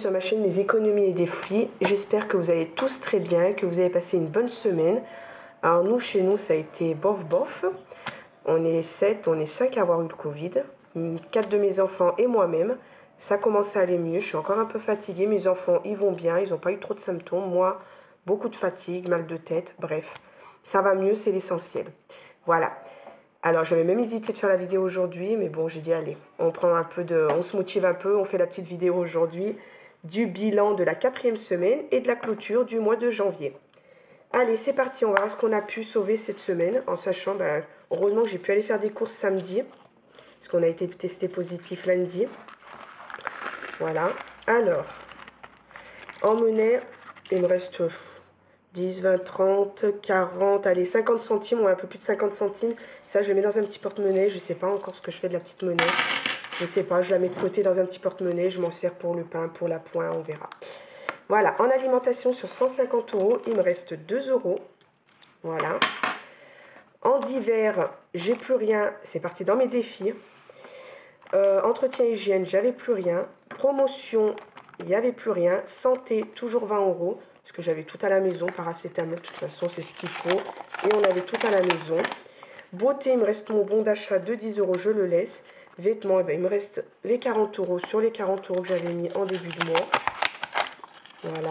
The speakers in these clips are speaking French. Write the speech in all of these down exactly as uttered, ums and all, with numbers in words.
sur ma chaîne Mes économies et défis. J'espère que vous allez tous très bien, que vous avez passé une bonne semaine. Alors nous, chez nous, ça a été bof bof. On est sept, on est cinq à avoir eu le Covid. quatre de mes enfants et moi-même. Ça commence à aller mieux, je suis encore un peu fatiguée. Mes enfants, ils vont bien, ils n'ont pas eu trop de symptômes. Moi, beaucoup de fatigue, mal de tête, bref. Ça va mieux, c'est l'essentiel. Voilà. Alors, j'avais même hésité de faire la vidéo aujourd'hui, mais bon, j'ai dit, allez, on prend un peu de... On se motive un peu, on fait la petite vidéo aujourd'hui du bilan de la quatrième semaine et de la clôture du mois de janvier. Allez, c'est parti, on va voir ce qu'on a pu sauver cette semaine, en sachant, ben, heureusement que j'ai pu aller faire des courses samedi, parce qu'on a été testé positif lundi. Voilà. Alors, en monnaie, il me reste dix, vingt, trente, quarante, allez, cinquante centimes, ou un peu plus de cinquante centimes. Ça, je le mets dans un petit porte-monnaie. Je ne sais pas encore ce que je fais de la petite monnaie. Je ne sais pas, je la mets de côté dans un petit porte-monnaie. Je m'en sers pour le pain, pour la pointe, on verra. Voilà, en alimentation, sur cent cinquante euros, il me reste deux euros. Voilà. En divers, j'ai plus rien. C'est parti dans mes défis. Euh, entretien hygiène, j'avais plus rien. Promotion, il n'y avait plus rien. Santé, toujours vingt euros. Parce que j'avais tout à la maison. Paracétamol, de toute façon, c'est ce qu'il faut. Et on avait tout à la maison. Beauté, il me reste mon bon d'achat de dix euros, je le laisse. Vêtements, eh ben, il me reste les quarante euros sur les quarante euros que j'avais mis en début de mois. Voilà.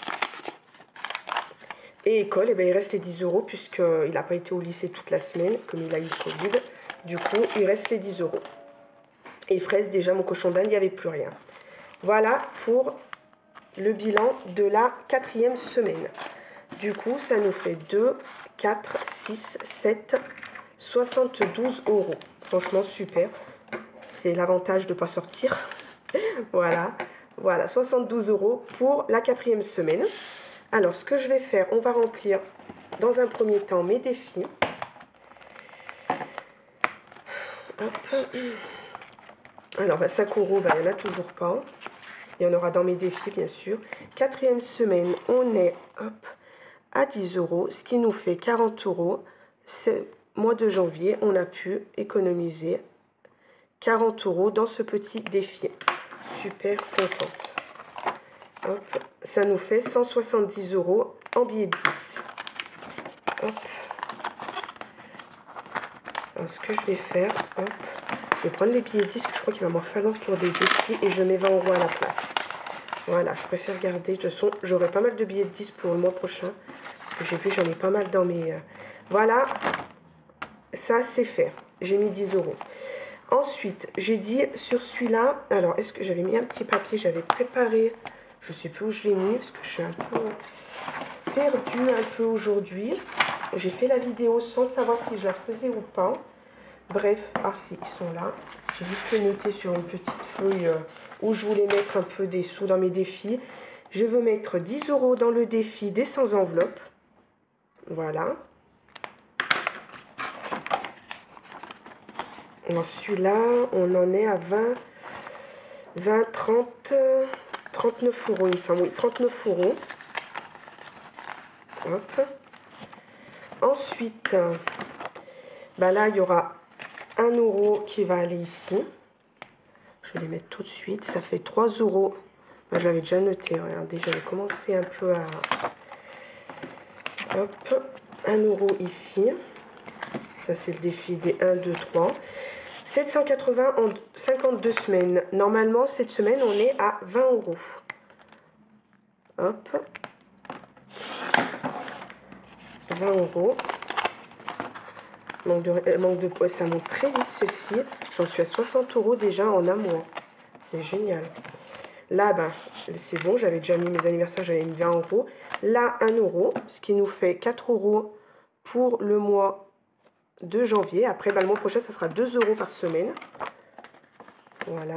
Et école, eh ben, il reste les dix euros puisqu'il n'a pas été au lycée toute la semaine, comme il a eu le Covid. Du coup, il reste les dix euros. Et fraises, déjà, mon cochon d'Inde, il n'y avait plus rien. Voilà pour le bilan de la quatrième semaine. Du coup, ça nous fait deux, quatre, six, sept, soixante-douze euros. Franchement, super. C'est l'avantage de ne pas sortir. Voilà. Voilà, soixante-douze euros pour la quatrième semaine. Alors, ce que je vais faire, on va remplir dans un premier temps mes défis. Hop. Alors, bah, cinq euros, bah, il n'y en a toujours pas. Il y en aura dans mes défis, bien sûr. Quatrième semaine, on est hop, à dix euros, ce qui nous fait quarante euros. C'est mois de janvier, on a pu économiser quarante euros dans ce petit défi. Super contente. Hop, ça nous fait cent soixante-dix euros en billets de dix. Hop. Alors, ce que je vais faire, hop, je vais prendre les billets de dix, je crois qu'il va m'en falloir pour des défis et je mets vingt euros à la place. Voilà, je préfère garder. De toute façon, j'aurai pas mal de billets de dix pour le mois prochain. Parce que j'ai vu, j'en ai pas mal dans mes... Euh... Voilà, ça c'est fait. J'ai mis dix euros. Ensuite, j'ai dit sur celui-là... Alors, est-ce que j'avais mis un petit papier? J'avais préparé... Je sais plus où je l'ai mis parce que je suis un peu perdue un peu aujourd'hui. J'ai fait la vidéo sans savoir si je la faisais ou pas. Bref, ah si, ils sont là. J'ai juste noté sur une petite feuille euh, où je voulais mettre un peu des sous dans mes défis. Je veux mettre dix euros dans le défi des sans enveloppe. Voilà. Celui-là, on en est à vingt, vingt, trente, trente-neuf euros, il me semble. Oui, trente-neuf euros. Hop. Ensuite, bah là, il y aura un euro qui va aller ici. Je vais les mettre tout de suite. Ça fait trois euros. Bah, je l'avais déjà noté. Regardez, j'avais commencé un peu à... Hop. un euro ici. Ça, c'est le défi des un, deux, trois. sept cent quatre-vingts en cinquante-deux semaines. Normalement, cette semaine, on est à vingt euros. Hop. vingt euros. Manque de, euh, manque de poids, ça monte très vite ceci. J'en suis à soixante euros déjà en un mois. C'est génial. Là, ben, c'est bon, j'avais déjà mis mes anniversaires, j'avais mis vingt euros. Là, un euro, ce qui nous fait quatre euros pour le mois de janvier. Après, ben, le mois prochain, ça sera deux euros par semaine. Voilà.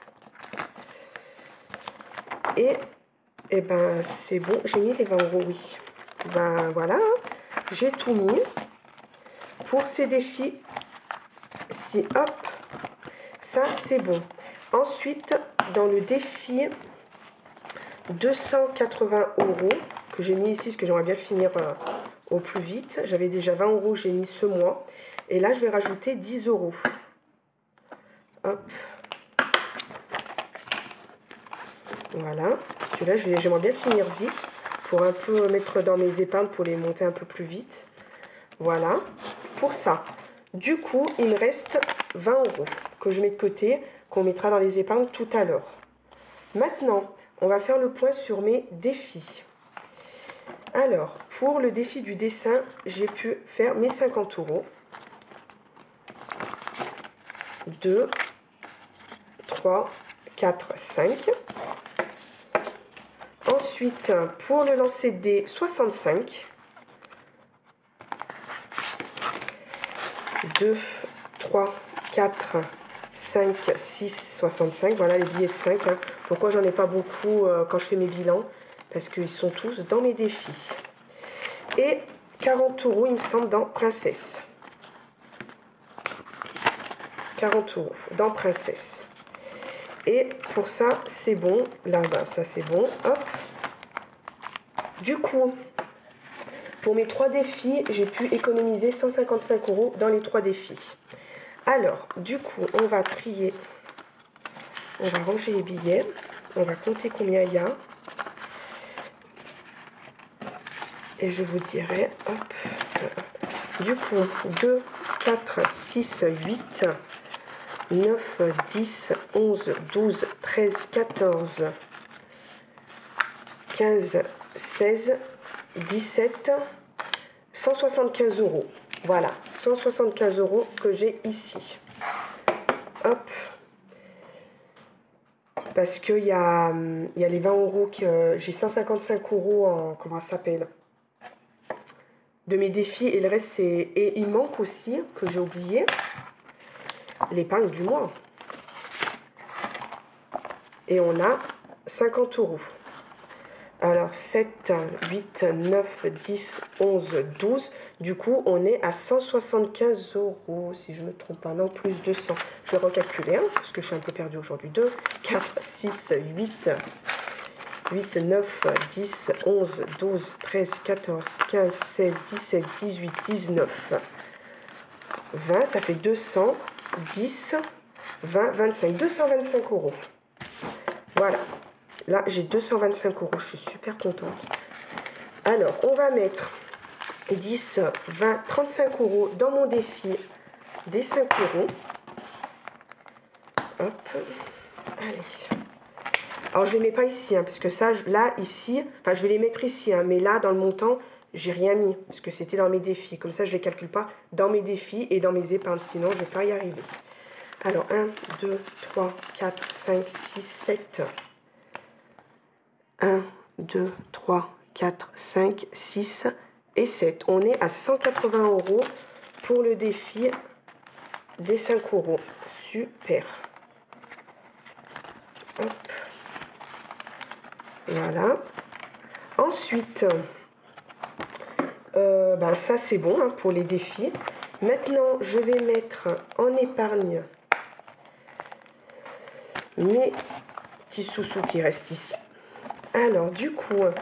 Et, et ben, c'est bon, j'ai mis les vingt euros, oui. Ben, voilà, j'ai tout mis. Pour ces défis, si hop, ça c'est bon. Ensuite, dans le défi deux cent quatre-vingts euros, que j'ai mis ici, parce que j'aimerais bien le finir euh, au plus vite. J'avais déjà vingt euros, j'ai mis ce mois. Et là, je vais rajouter dix euros. Hop. Voilà. Celui-là, j'aimerais bien finir vite pour un peu mettre dans mes épargnes pour les monter un peu plus vite. Voilà. Pour ça. Du coup, il me reste vingt euros que je mets de côté, qu'on mettra dans les épargnes tout à l'heure. Maintenant, on va faire le point sur mes défis. Alors, pour le défi du dessin, j'ai pu faire mes cinquante euros. deux, trois, quatre, cinq. Ensuite, pour le lancer de dés, soixante-cinq. deux, trois, quatre, cinq, six, soixante-cinq. Voilà les billets de cinq. Hein. Pourquoi j'en ai pas beaucoup euh, quand je fais mes bilans? Parce qu'ils sont tous dans mes défis. Et quarante euros, il me semble, dans Princesse. quarante euros dans Princesse. Et pour ça, c'est bon. Là, bah, ça, c'est bon. Hop. Du coup, pour mes trois défis, j'ai pu économiser cent cinquante-cinq euros dans les trois défis. Alors, du coup, on va trier. On va ranger les billets. On va compter combien il y a. Et je vous dirai, hop, ça. Du coup, deux, quatre, six, huit, neuf, dix, onze, douze, treize, quatorze, quinze, seize, dix-sept, cent soixante-quinze euros. Voilà, cent soixante-quinze euros que j'ai ici. Hop. Parce qu'il y a, y a les vingt euros que j'ai cent cinquante-cinq euros en, comment ça s'appelle, de mes défis, et le reste c'est, et il manque aussi, que j'ai oublié, l'épargne du mois. Et on a cinquante euros. Alors sept, huit, neuf, dix, onze, douze. Du coup, on est à cent soixante-quinze euros, si je ne me trompe pas. Non, plus deux cents. Je vais recalculer, hein, parce que je suis un peu perdue aujourd'hui. deux, quatre, six, huit, huit, neuf, dix, onze, douze, treize, quatorze, quinze, seize, dix-sept, dix-huit, dix-neuf, vingt. Ça fait deux cent dix, vingt, vingt-cinq. deux cent vingt-cinq euros. Voilà. Là, j'ai deux cent vingt-cinq euros. Je suis super contente. Alors, on va mettre dix, vingt, trente-cinq euros dans mon défi des cinq euros. Hop. Allez. Alors, je ne les mets pas ici, hein, parce que ça, là, ici, enfin, je vais les mettre ici, hein, mais là, dans le montant, j'ai rien mis, parce que c'était dans mes défis. Comme ça, je ne les calcule pas dans mes défis et dans mes épargnes, sinon, je ne vais pas y arriver. Alors, un, deux, trois, quatre, cinq, six, sept... un, deux, trois, quatre, cinq, six et sept. On est à cent quatre-vingts euros pour le défi des cinq euros. Super. Hop. Voilà. Ensuite, euh, ben ça c'est bon, hein, pour les défis. Maintenant, je vais mettre en épargne mes petits sous-sous qui restent ici. Alors, du coup, hop,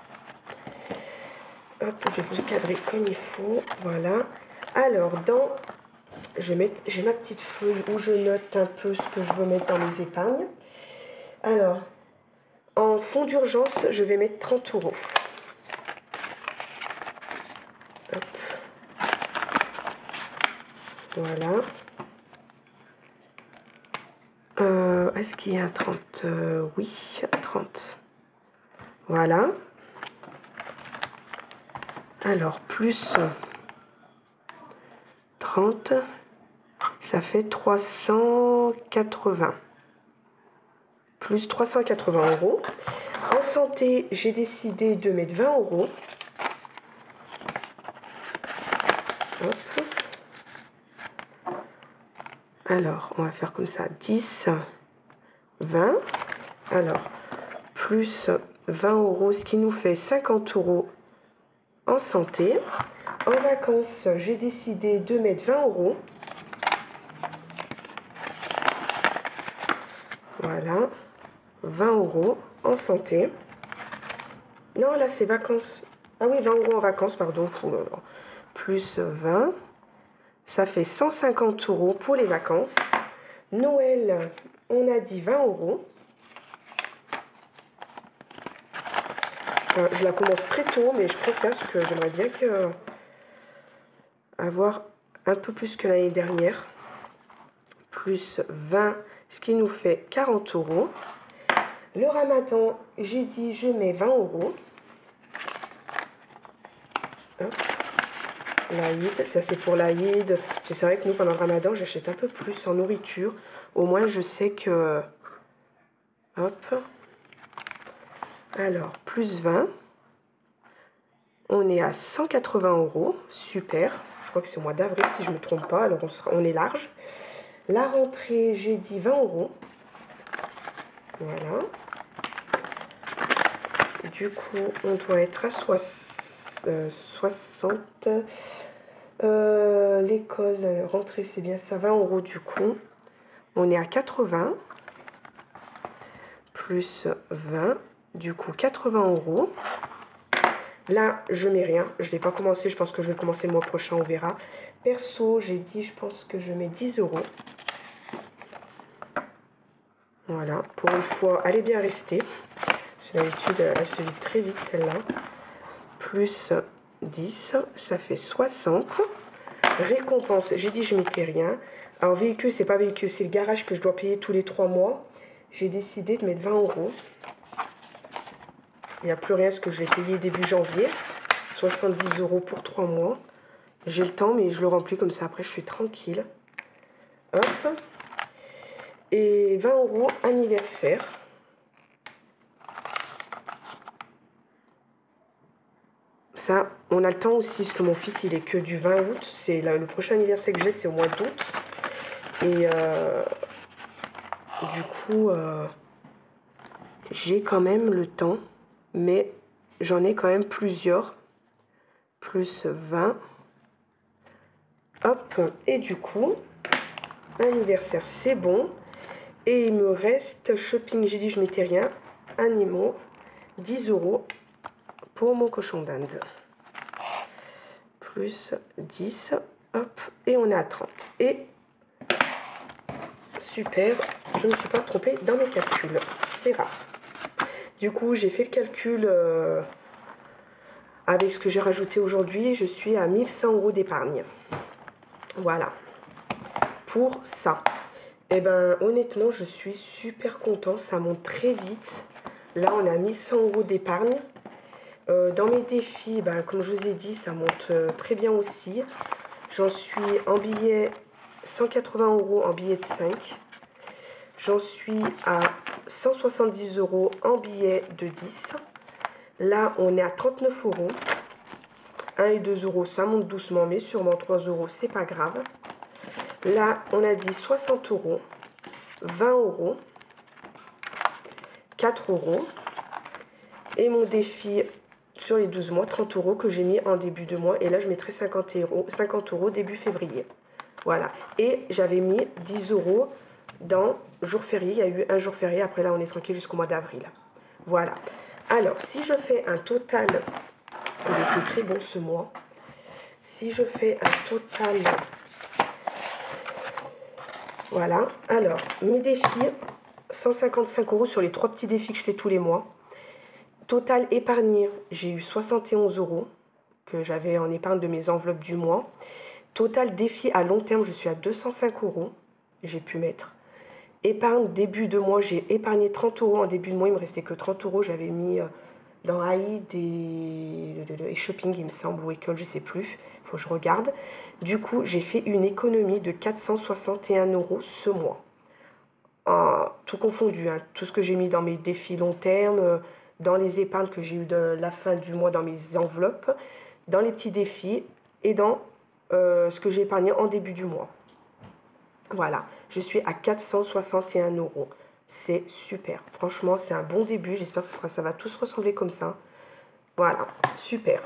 je vais vous cadrer comme il faut. Voilà. Alors, dans, je vais mettre, j'ai ma petite feuille où je note un peu ce que je veux mettre dans mes épargnes. Alors, en fonds d'urgence, je vais mettre trente euros. Hop. Voilà. Euh, Est-ce qu'il y a un trente? euh, Oui, trente. Voilà. Alors, plus trente, ça fait trois cent quatre-vingts. Plus trois cent quatre-vingts euros. En santé, j'ai décidé de mettre vingt euros. Hop. Alors, on va faire comme ça, dix, vingt. Alors, plus vingt euros, ce qui nous fait cinquante euros en santé. En vacances, j'ai décidé de mettre vingt euros. Voilà, vingt euros en santé. Non, là, c'est vacances. Ah oui, vingt euros en vacances, pardon. Plus vingt. Ça fait cent cinquante euros pour les vacances. Noël, on a dit vingt euros. Enfin, je la commence très tôt, mais je préfère parce que j'aimerais bien que... avoir un peu plus que l'année dernière. Plus vingt, ce qui nous fait quarante euros. Le ramadan, j'ai dit je mets vingt euros. Hop. L'Aïd, ça c'est pour l'Aïd. C'est vrai que nous, pendant le ramadan, j'achète un peu plus en nourriture. Au moins, je sais que... Hop. Alors, plus vingt. On est à cent quatre-vingts euros. Super. Je crois que c'est au mois d'avril, si je ne me trompe pas. Alors, on, sera, on est large. La rentrée, j'ai dit vingt euros. Voilà. Du coup, on doit être à soixante. Euh, L'école, rentrée, c'est bien ça, vingt euros du coup. On est à quatre-vingts. Plus vingt. Du coup, quatre-vingts euros. Là, je mets rien. Je ne vais pas commencer. Je pense que je vais commencer le mois prochain. On verra. Perso, j'ai dit, je pense que je mets dix euros. Voilà. Pour une fois, elle est bien restée. D'habitude, elle se vide très vite celle-là. Plus dix, ça fait soixante. Récompense, j'ai dit je mettais rien. Alors véhicule, c'est pas véhicule, c'est le garage que je dois payer tous les trois mois. J'ai décidé de mettre vingt euros. Il n'y a plus rien parce que je l'ai payé début janvier. soixante-dix euros pour trois mois. J'ai le temps, mais je le remplis comme ça. Après, je suis tranquille. Hop. Et vingt euros anniversaire. Ça, on a le temps aussi, parce que mon fils, il est que du vingt août. C'est le prochain anniversaire que j'ai, c'est au mois d'août. Et euh, du coup, euh, j'ai quand même le temps, mais j'en ai quand même plusieurs. Plus vingt. Hop, et du coup, anniversaire, c'est bon. Et il me reste shopping, j'ai dit je mettais rien. Animaux, dix euros pour mon cochon d'Inde. Plus dix, hop, et on est à trente. Et super, je ne me suis pas trompée dans mes calculs, c'est rare. Du coup, j'ai fait le calcul euh, avec ce que j'ai rajouté aujourd'hui, je suis à mille cent euros d'épargne. Voilà, pour ça. Et ben honnêtement, je suis super content, ça monte très vite. Là, on a mille cent euros d'épargne. Euh, dans mes défis, ben, comme je vous ai dit, ça monte euh, très bien aussi. J'en suis en billets cent quatre-vingts euros en billet de cinq. J'en suis à cent soixante-dix euros en billet de dix. Là, on est à trente-neuf euros. un et deux euros, ça monte doucement, mais sûrement trois euros, c'est pas grave. Là, on a dit soixante euros, vingt euros, quatre euros. Et mon défi sur les douze mois, trente euros que j'ai mis en début de mois. Et là, je mettrai cinquante euros, cinquante euros début février. Voilà. Et j'avais mis dix euros dans jour férié. Il y a eu un jour férié. Après, là, on est tranquille jusqu'au mois d'avril. Voilà. Alors, si je fais un total... Il était très bon ce mois. Si je fais un total... Voilà. Alors, mes défis, cent cinquante-cinq euros sur les trois petits défis que je fais tous les mois. Total épargné, j'ai eu soixante et onze euros que j'avais en épargne de mes enveloppes du mois. Total défi à long terme, je suis à deux cent cinq euros. J'ai pu mettre. Épargne début de mois, j'ai épargné trente euros en début de mois. Il me restait que trente euros. J'avais mis dans Aïd et, et shopping, il me semble, ou école, je ne sais plus. Il faut que je regarde. Du coup, j'ai fait une économie de quatre cent soixante et un euros ce mois. En, tout confondu, hein, tout ce que j'ai mis dans mes défis long terme, dans les épargnes que j'ai eu de la fin du mois dans mes enveloppes, dans les petits défis et dans euh, ce que j'ai épargné en début du mois. Voilà, je suis à quatre cent soixante et un euros. C'est super. Franchement, c'est un bon début. J'espère que ça, sera, ça va tous ressembler comme ça. Voilà, super.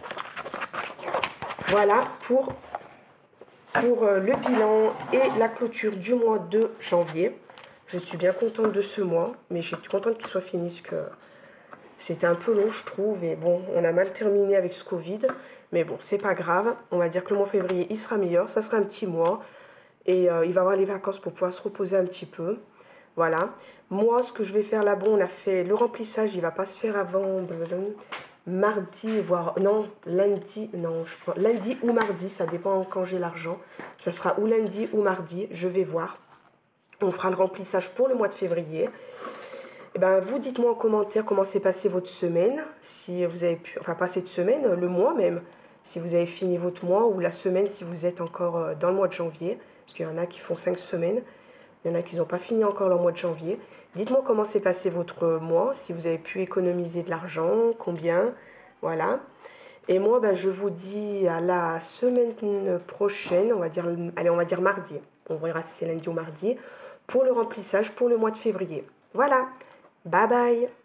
Voilà pour, pour euh, le bilan et la clôture du mois de janvier. Je suis bien contente de ce mois, mais je suis contente qu'il soit fini parce que c'était un peu long, je trouve. Et bon, on a mal terminé avec ce Covid. Mais bon, c'est pas grave. On va dire que le mois de février, il sera meilleur. Ça sera un petit mois. Et euh, il va avoir les vacances pour pouvoir se reposer un petit peu. Voilà. Moi, ce que je vais faire là-bas, on a fait le remplissage, il va pas se faire avant blablabla, mardi, voire non, lundi, non, je crois, lundi ou mardi, ça dépend quand j'ai l'argent. Ça sera ou lundi ou mardi, je vais voir. On fera le remplissage pour le mois de février. Et ben, vous dites-moi en commentaire comment s'est passée votre semaine, si vous avez pu, enfin pas cette semaine, le mois même, si vous avez fini votre mois, ou la semaine si vous êtes encore euh, dans le mois de janvier, parce qu'il y en a qui font cinq semaines, il y en a qui n'ont pas fini encore leur mois de janvier. Dites-moi comment s'est passé votre mois, si vous avez pu économiser de l'argent, combien, voilà. Et moi, ben, je vous dis à la semaine prochaine, on va dire, allez, on va dire mardi. On verra si c'est lundi ou mardi, pour le remplissage pour le mois de février. Voilà, bye bye.